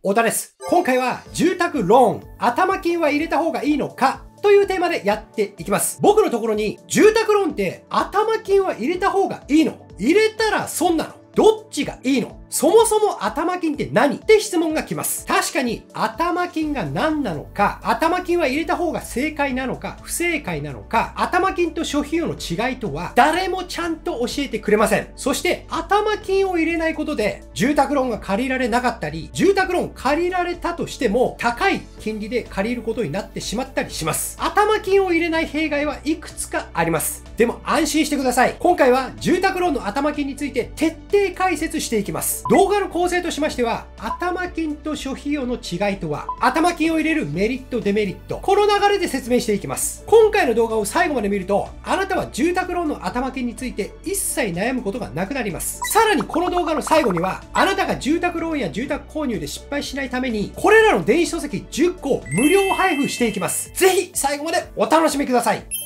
太田です。今回は住宅ローン、頭金は入れた方がいいのかというテーマでやっていきます。僕のところに住宅ローンって頭金は入れた方がいいの？入れたら損なの？どっちがいいの？そもそも頭金って何？って質問が来ます。確かに頭金が何なのか、頭金は入れた方が正解なのか、不正解なのか、頭金と諸費用の違いとは誰もちゃんと教えてくれません。そして頭金を入れないことで住宅ローンが借りられなかったり、住宅ローン借りられたとしても高い金利で借りることになってしまったりします。頭金を入れない弊害はいくつかあります。でも安心してください。今回は住宅ローンの頭金について徹底解説していきます。動画の構成としましては、頭金と諸費用の違いとは、頭金を入れるメリット、デメリット、この流れで説明していきます。今回の動画を最後まで見ると、あなたは住宅ローンの頭金について一切悩むことがなくなります。さらにこの動画の最後には、あなたが住宅ローンや住宅購入で失敗しないために、これらの電子書籍10個無料配布していきます。ぜひ最後までお楽しみください。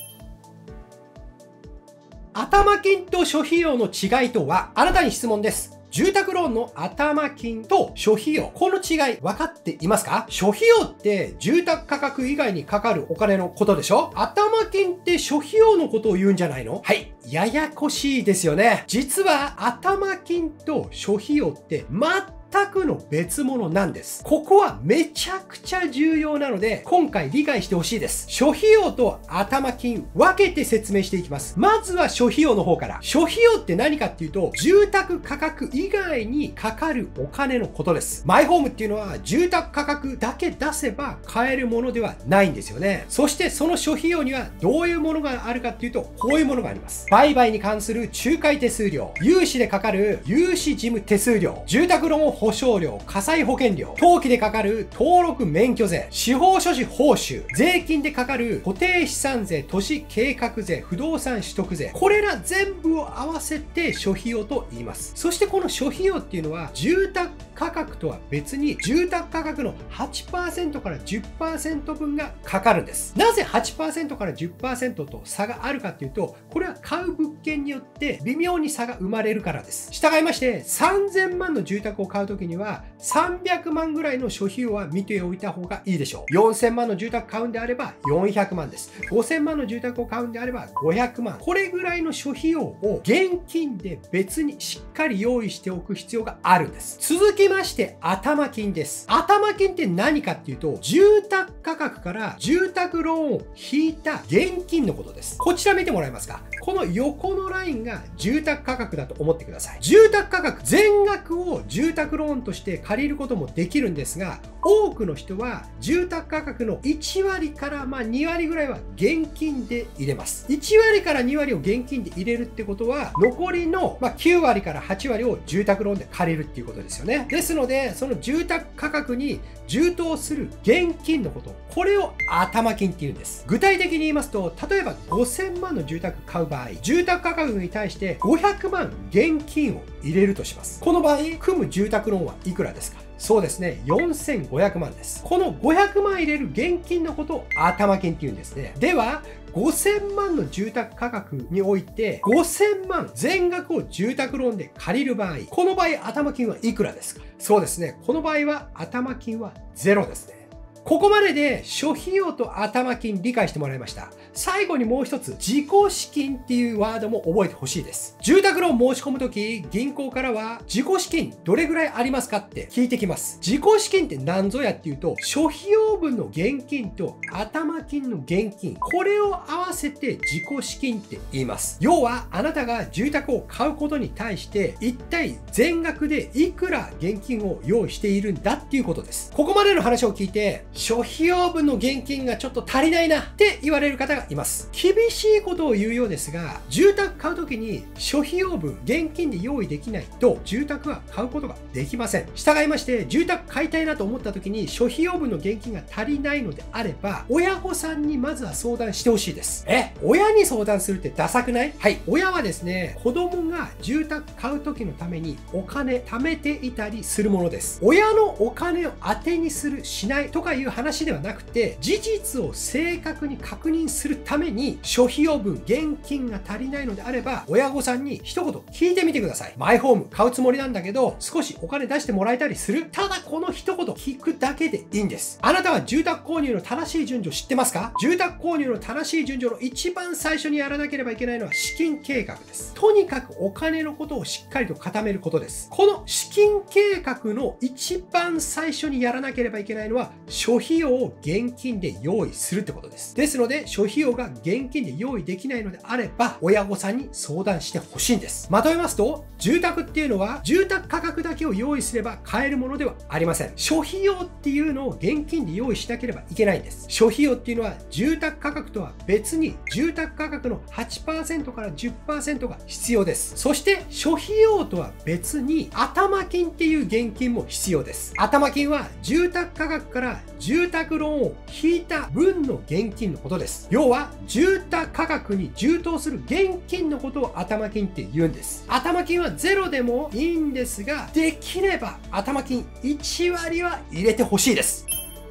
頭金と諸費用の違いとは、あなたに質問です。住宅ローンの頭金と諸費用、この違い分かっていますか？諸費用って住宅価格以外にかかるお金のことでしょ？頭金って諸費用のことを言うんじゃないの？はい。ややこしいですよね。実は頭金と諸費用って全くの別物なんです。ここはめちゃくちゃ重要なので、今回理解してほしいです。諸費用と頭金分けて説明していきます。まずは諸費用の方から。諸費用って何かっていうと、住宅価格以外にかかるお金のことです。マイホームっていうのは住宅価格だけ出せば買えるものではないんですよね。そしてその諸費用にはどういうものがあるかっていうと、こういうものがあります。売買に関する仲介手数料、融資でかかる融資事務手数料、住宅ローン保証料、火災保険料、登記でかかる登録免許税、司法書士報酬、税金でかかる固定資産税、都市計画税、不動産取得税、これら全部を合わせて諸費用と言います。そしてこの諸費用っていうのは住宅価格とは別に住宅価格の 8% から 10% 分がかかるんです。なぜ 8% から 10% と差があるかっていうと、これは買う物件によって微妙に差が生まれるからです。従いまして3000万の住宅を買うときには300万ぐらいの諸費用は見ておいた方がいいでしょう。4000万の住宅買うんであれば400万です。5000万の住宅を買うんであれば500万。これぐらいの諸費用を現金で別にしっかり用意しておく必要があるんです。続きまして頭金です。頭金って何かっていうと、住宅価格から住宅ローンを引いた現金のことです。こちら見てもらえますか？この横のラインが住宅価格だと思ってください。住宅価格全額を住宅ローンとして借りることもできるんですが、多くの人は住宅価格の1割から2割ぐらいは現金で入れます。1割から2割を現金で入れるってことは、残りの9割から8割を住宅ローンで借りるっていうことですよね。ですので、その住宅価格に充当する現金のこと、これを頭金っていうんです。具体的に言いますと、例えば5000万の住宅買う場合、住宅価格に対して500万現金を入れるとします。この場合、組む住宅ローンはいくらですか？そうですね、4500万です。この500万入れる現金のことを頭金って言うんですね。では、5000万の住宅価格において、5000万全額を住宅ローンで借りる場合、この場合頭金はいくらですか？そうですね、この場合は頭金はゼロですね。ここまでで諸費用と頭金理解してもらいました。最後にもう一つ、自己資金っていうワードも覚えてほしいです。住宅ローン申し込むとき、銀行からは自己資金どれぐらいありますかって聞いてきます。自己資金って何ぞやっていうと、諸費用分の現金と頭金の現金、これを合わせて自己資金って言います。要は、あなたが住宅を買うことに対して、一体全額でいくら現金を用意しているんだっていうことです。ここまでの話を聞いて、諸費用分の現金がちょっと足りないなって言われる方がいます。厳しいことを言うようですが、住宅買うときに諸費用分現金で用意できないと住宅は買うことができません。従いまして、住宅買いたいなと思ったときに諸費用分の現金が足りないのであれば、親御さんにまずは相談してほしいです。親に相談するってダサくない？はい。親はですね、子供が住宅買う時のためにお金貯めていたりするものです。親のお金を当てにするしないとかいいう話ではなくて、事実を正確に確認するために、諸費用分、現金が足りないのであれば、親御さんに一言聞いてみてください。マイホーム買うつもりなんだけど、少しお金出してもらえたりする？ただこの一言聞くだけでいいんです。あなたは住宅購入の正しい順序知ってますか？住宅購入の正しい順序の一番最初にやらなければいけないのは資金計画です。とにかくお金のことをしっかりと固めることです。この資金計画の一番最初にやらなければいけないのは、諸費用を現金で用意するってことです。ですので、諸費用が現金で用意できないのであれば、親御さんに相談してほしいんです。まとめますと、住宅っていうのは、住宅価格だけを用意すれば買えるものではありません。諸費用っていうのを現金で用意しなければいけないんです。諸費用っていうのは、住宅価格とは別に、住宅価格の 8% から 10% が必要です。そして、諸費用とは別に、頭金っていう現金も必要です。頭金は、住宅価格から住宅ローンを引いた分の現金のことです。要は、住宅価格に充当する現金のことを頭金って言うんです。頭金はゼロでもいいんですが、できれば頭金1割は入れてほしいです。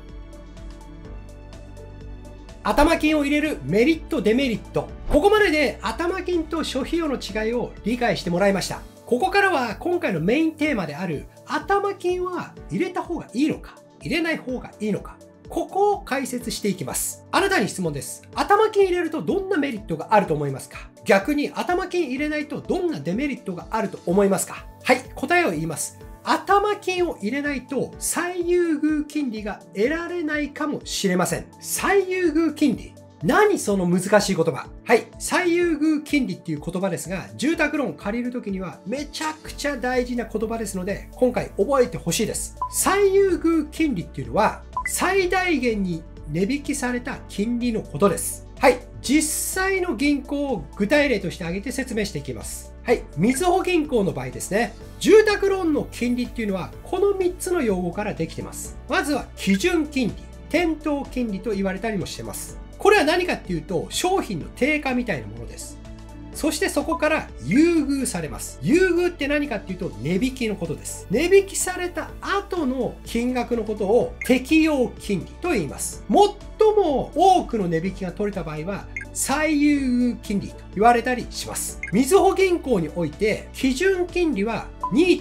頭金を入れるメリット、デメリット。ここまでで頭金と諸費用の違いを理解してもらいました。ここからは今回のメインテーマである頭金は入れた方がいいのか、入れない方がいいのか。ここを解説していきます。あなたに質問です。頭金入れるとどんなメリットがあると思いますか？逆に頭金入れないとどんなデメリットがあると思いますか？はい、答えを言います。頭金を入れないと最優遇金利が得られないかもしれません。最優遇金利。何その難しい言葉。はい。最優遇金利っていう言葉ですが、住宅ローンを借りるときにはめちゃくちゃ大事な言葉ですので、今回覚えてほしいです。最優遇金利っていうのは、最大限に値引きされた金利のことです。はい。実際の銀行を具体例として挙げて説明していきます。はい。みずほ銀行の場合ですね。住宅ローンの金利っていうのは、この3つの用語からできてます。まずは基準金利、店頭金利と言われたりもしてます。これは何かっていうと、商品の定価みたいなものです。そしてそこから優遇されます。優遇って何かっていうと、値引きのことです。値引きされた後の金額のことを適用金利と言います。最も多くの値引きが取れた場合は、最優遇金利と言われたりします。みずほ銀行において、基準金利は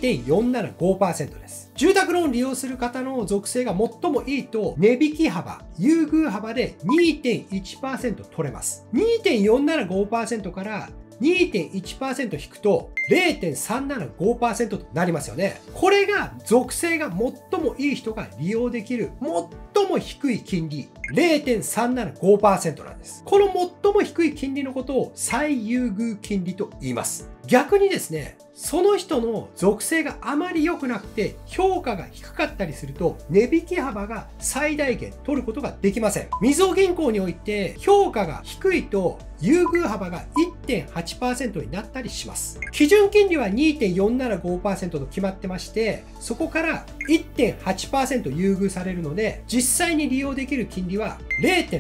2.475% です。住宅ローン利用する方の属性が最もいいと、値引き幅、優遇幅で 2.1% 取れます。2.475% から2.1% 引くと 0.375% となりますよね。これが属性が最もいい人が利用できる最も低い金利 0.375% なんです。この最も低い金利のことを最優遇金利と言います。逆にですね、その人の属性があまり良くなくて評価が低かったりすると値引き幅が最大限取ることができません。みずほ銀行において評価が低いと優遇幅が 1.8% になったりします。基準金利は 2.475% と決まってまして、そこから 1.8% 優遇されるので、実際に利用できる金利は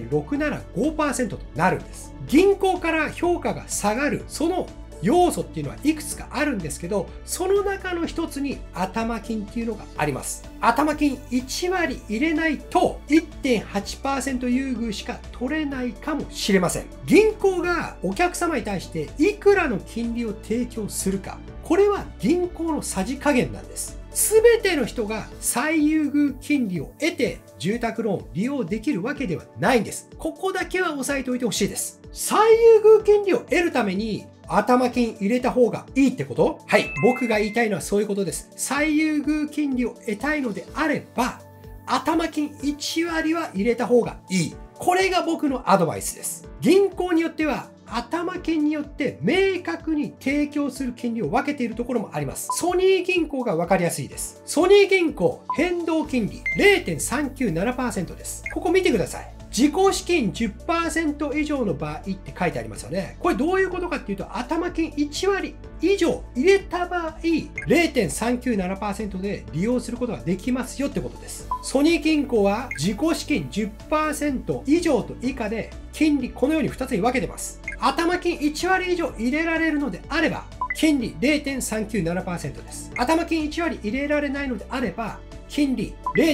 0.675% となるんです。銀行から評価が下がる、その要素っていうのはいくつかあるんですけど、その中の一つに頭金っていうのがあります。頭金1割入れないと 1.8% 優遇しか取れないかもしれません。銀行がお客様に対していくらの金利を提供するか、これは銀行のさじ加減なんです。すべての人が最優遇金利を得て住宅ローンを利用できるわけではないんです。ここだけは押さえておいてほしいです。最優遇金利を得るために頭金入れた方がいいってこと？はい。僕が言いたいのはそういうことです。最優遇金利を得たいのであれば、頭金1割は入れた方がいい。これが僕のアドバイスです。銀行によっては、頭金によって明確に提供する金利を分けているところもあります。ソニー銀行が分かりやすいです。ソニー銀行変動金利 0.397% です。ここ見てください。自己資金 10% 以上の場合って書いてありますよね。これどういうことかっていうと、頭金1割以上入れた場合、0.397% で利用することができますよってことです。ソニー銀行は自己資金 10% 以上と以下で金利このように2つに分けてます。頭金1割以上入れられるのであれば、金利 0.397% です。頭金1割入れられないのであれば、 金利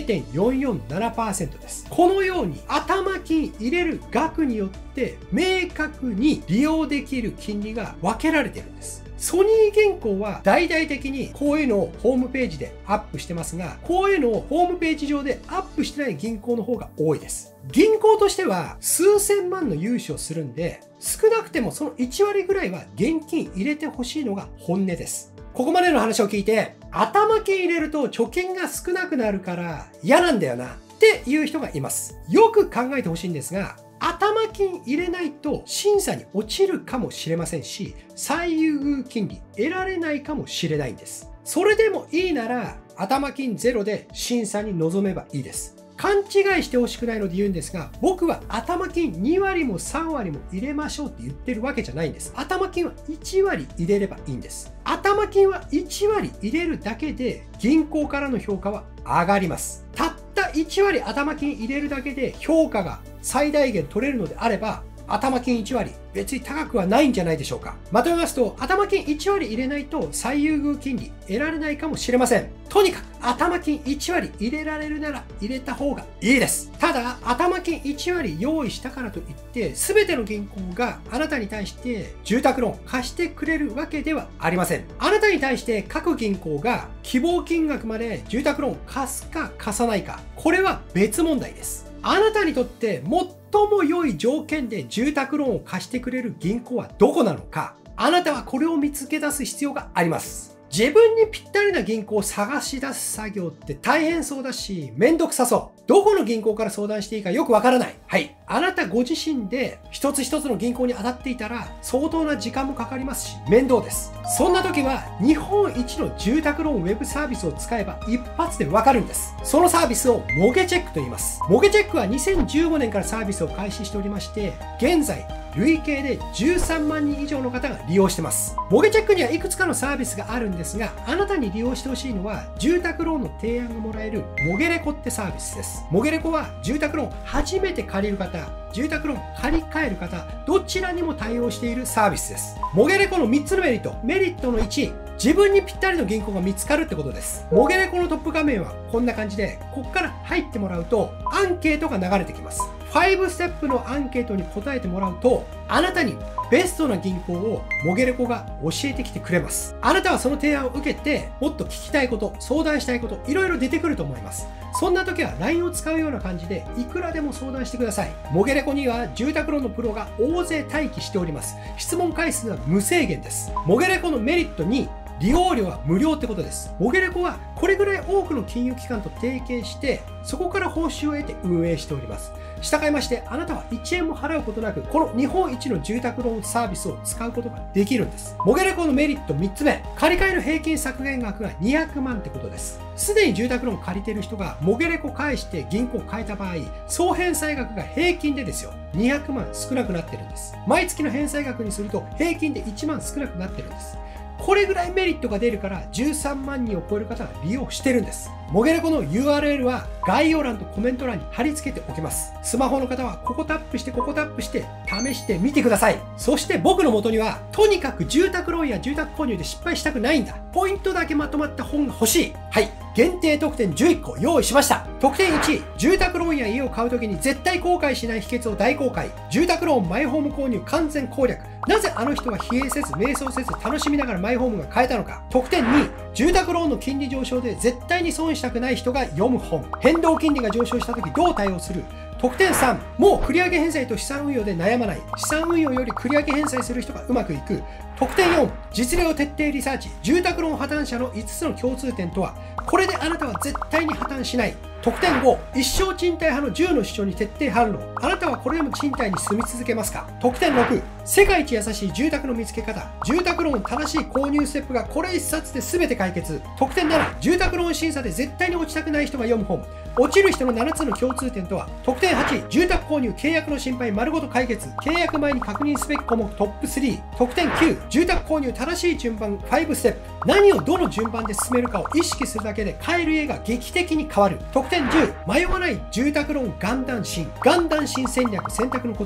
0.447% です。このように頭金入れる額によって明確に利用できる金利が分けられているんです。ソニー銀行は大々的にこういうのをホームページでアップしてますが、こういうのをホームページ上でアップしてない銀行の方が多いです。銀行としては数千万の融資をするんで、少なくてもその1割ぐらいは現金入れてほしいのが本音です。ここまでの話を聞いて、頭金入れると貯金が少なくなるから嫌なんだよなっていう人がいます。よく考えてほしいんですが、頭金入れないと審査に落ちるかもしれませんし、最優遇金利得られないかもしれないんです。それでもいいなら、頭金ゼロで審査に臨めばいいです。勘違いしてほしくないので言うんですが、僕は頭金2割も3割も入れましょうって言ってるわけじゃないんです。頭金は1割入れればいいんです。頭金は1割入れるだけで銀行からの評価は上がります。たった1割頭金入れるだけで評価が最大限取れるのであれば、頭金1割別に高くはないんじゃないでしょうか。まとめますと、頭金1割入れないと最優遇金利得られないかもしれません。とにかく頭金1割入れられるなら入れた方がいいです。ただ、頭金1割用意したからといって、全ての銀行があなたに対して住宅ローン貸してくれるわけではありません。あなたに対して各銀行が希望金額まで住宅ローン貸すか貸さないか、これは別問題です。あなたにとって最も良い条件で住宅ローンを貸してくれる銀行はどこなのか、あなたはこれを見つけ出す必要があります。自分にぴったりな銀行を探し出す作業って大変そうだし、めんどくさそう。どこの銀行から相談していいかよくわからない。はい。あなたご自身で一つ一つの銀行に当たっていたら相当な時間もかかりますし、面倒です。そんな時は日本一の住宅ローンウェブサービスを使えば一発でわかるんです。そのサービスをモゲチェックと言います。モゲチェックは2015年からサービスを開始しておりまして、現在、累計で13万人以上の方が利用してます。モゲチェックにはいくつかのサービスがあるんですが、あなたに利用してほしいのは、住宅ローンの提案がもらえるモゲレコってサービスです。モゲレコは住宅ローン初めて借りる方、住宅ローン借り換える方、どちらにも対応しているサービスです。モゲレコの3つのメリット。メリットの1、自分にぴったりの銀行が見つかるってことです。モゲレコのトップ画面はこんな感じで、ここから入ってもらうと、アンケートが流れてきます。5ステップのアンケートに答えてもらうと、あなたにベストな銀行をモゲレコが教えてきてくれます。あなたはその提案を受けて、もっと聞きたいこと、相談したいこと、いろいろ出てくると思います。そんな時は LINE を使うような感じで、いくらでも相談してください。モゲレコには住宅ローンのプロが大勢待機しております。質問回数は無制限です。モゲレコのメリットに、利用料は無料ってことです。モゲレコはこれぐらい多くの金融機関と提携して、そこから報酬を得て運営しております。従いまして、あなたは1円も払うことなく、この日本一の住宅ローンサービスを使うことができるんです。モゲレコのメリット3つ目、借り換えの平均削減額が200万ってことです。すでに住宅ローン借りてる人がモゲレコ返して銀行を変えた場合、総返済額が平均でですよ、200万少なくなってるんです。毎月の返済額にすると平均で1万少なくなってるんです。これぐらいメリットが出るから13万人を超える方が利用してるんです。モゲレコの URL は概要欄とコメント欄に貼り付けておきます。スマホの方はここタップしてここタップして試してみてください。そして僕の元にはとにかく住宅ローンや住宅購入で失敗したくないんだ。ポイントだけまとまった本が欲しい。はい。限定特典11個用意しました。特典1、住宅ローンや家を買うときに絶対後悔しない秘訣を大公開。住宅ローンマイホーム購入完全攻略。なぜあの人は疲弊せず、迷走せず、楽しみながらマイホームが買えたのか。特典2、住宅ローンの金利上昇で絶対に損したくない人が読む本。変動金利が上昇したときどう対応する。特典3、もう繰上返済と資産運用で悩まない。資産運用より繰上返済する人がうまくいく。特典4、実例を徹底リサーチ。住宅ローン破綻者の5つの共通点とは。これであなたは絶対に破綻しない。特典5、一生賃貸派の10の主張に徹底反論。あなたはこれでも賃貸に住み続けますか。特典6、世界一優しい住宅の見つけ方。住宅ローン正しい購入ステップがこれ1冊で全て解決。特典7、住宅ローン審査で絶対に落ちたくない人が読む本。落ちる人の7つの共通点とは。特典8、住宅購入契約の心配丸ごと解決。契約前に確認すべき項目トップ3。特典9、住宅購入正しい順番5ステップ。何をどの順番で進めるかを意識するだけで買える家が劇的に変わる。特典10、迷わない住宅ローン元旦新。元旦新戦略選択のコツ。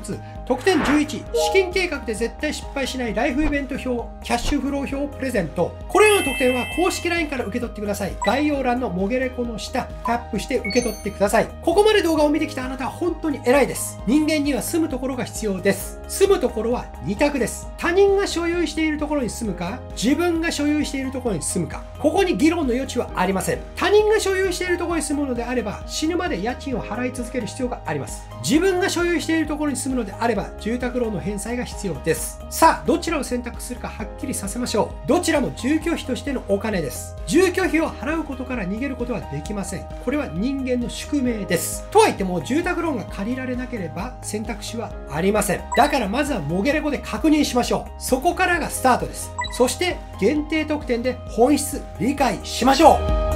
特典11、資金計画で絶対失敗しないライフイベント表、キャッシュフロー表プレゼント。これらの特典は公式 LINE から受け取ってください。概要欄のモゲレコの下、タップして受け取ってください。ここまで動画を見てきたあなたは本当に偉いです。人間には住むところが必要です。住むところは2択です。他人が所有しているところに住むか、自分が所有しているところに住むか。ここに議論の余地はありません。他人が所有しているところに住むのであれば、死ぬまで家賃を払い続ける必要があります。自分が所有しているところに住むのであれば、住宅ローンの返済が必要です。さあ、どちらを選択するかはっきりさせましょう。どちらも住居費としてのお金です。住居費を払うことから逃げることはできません。これは人間の宿命です。とは言っても、住宅ローンが借りられなければ選択肢はありません。だからまずはモゲレコで確認しましょう。そこからがスタートです。そして限定特典で本質理解しましょう。